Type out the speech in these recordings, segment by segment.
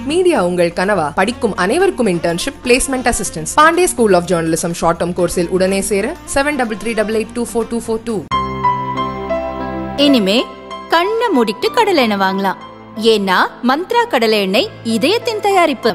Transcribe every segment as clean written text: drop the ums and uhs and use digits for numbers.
Media உங்கள் கனவா? படிக்கும் அனைவருக்கும் internship, placement assistance. Pandey school of journalism short term கோர்ஸில் உடனே சேர 7338824242. இனிமே கண்ணை மூடிட்டு கடலை எண்ணெய் வாங்கலாம். ஏன்னா மந்த்ரா கடலை எண்ணெய் இதயத்தின் தயாரிப்பு.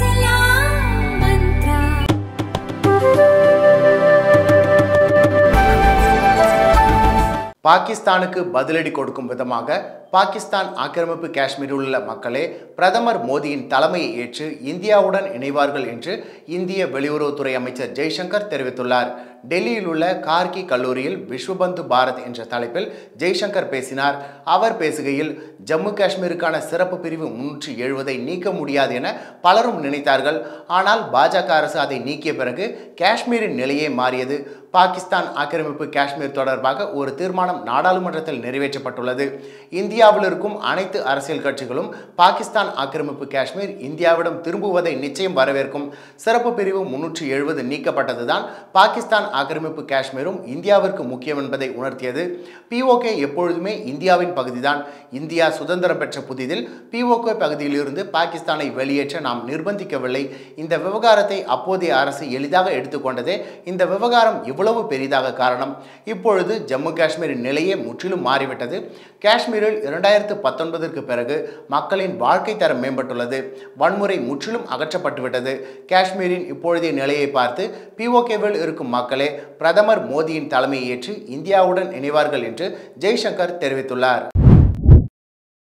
பாகிஸ்தானுக்கு பதிலடி கொடுக்கும் விதமாக பாகிஸ்தான் ஆக்கிரமிப்பு காஷ்மீரில் உள்ள மக்களே பிரதமர் மோடியின் தலைமையை ஏற்று இந்தியாவுடன் இணைவார்கள் என்று இந்திய வெளியுறவுத்துறை அமைச்சர் ஜெய்சங்கர் தெரிவித்துள்ளார். டெல்லியில் உள்ள கார்கி கல்லூரியில் விஸ்வபந்து பாரத் என்ற தலைப்பில் ஜெய்சங்கர் பேசினார். அவர் பேசுகையில், ஜம்மு காஷ்மீருக்கான சிறப்பு பிரிவு 370 நீக்க முடியாது என பலரும் நினைத்தார்கள். ஆனால் பாஜக அரசு அதை நீக்கிய பிறகு காஷ்மீரின் நிலையே மாறியது. பாகிஸ்தான் ஆக்கிரமிப்பு காஷ்மீர் தொடர்பாக ஒரு தீர்மானம் நாடாளுமன்றத்தில் நிறைவேற்றப்பட்டுள்ளது. இந்தியாவில் இருக்கும் அனைத்து அரசியல் கட்சிகளும் பாகிஸ்தான் ஆக்கிரமிப்பு காஷ்மீர் இந்தியாவிடம் திரும்புவதை நிச்சயம் வரவேற்கும். சிறப்பு பிரிவு 370 நீக்கப்பட்டதுதான் பாகிஸ்தான் ஆக்கிரமிப்பு காஷ்மீரும் இந்தியாவிற்கு முக்கியம் என்பதை உணர்த்தியது. POK எப்பொழுதுமே இந்தியாவின் பகுதிதான். இந்தியா சுதந்திரம் பெற்ற புதிதில் POK பகுதியிலிருந்து பாகிஸ்தானை வெளியேற்ற நாம் நிர்பந்திக்கவில்லை. இந்த விவகாரத்தை அப்போதைய அரசு எளிதாக எடுத்துக்கொண்டதே இந்த விவகாரம் இவ்வளவு பெரிதாக காரணம். இப்பொழுது ஜம்மு காஷ்மீரின் நிலையே முற்றிலும் மாறிவிட்டது. காஷ்மீரில் 2019ற்கு பிறகு மக்களின் வாழ்க்கை தரம் மேம்பட்டுள்ளது. வன்முறை முற்றிலும் அகற்றப்பட்டுவிட்டது. காஷ்மீரின் இப்பொழுதைய நிலையை பார்த்து POKவில் இருக்கும் மக்களே பிரதமர் மோடியின் தலைமையை ஏற்று இந்தியாவுடன் இணைவார்கள் என்று ஜெய்சங்கர் தெரிவித்துள்ளார்.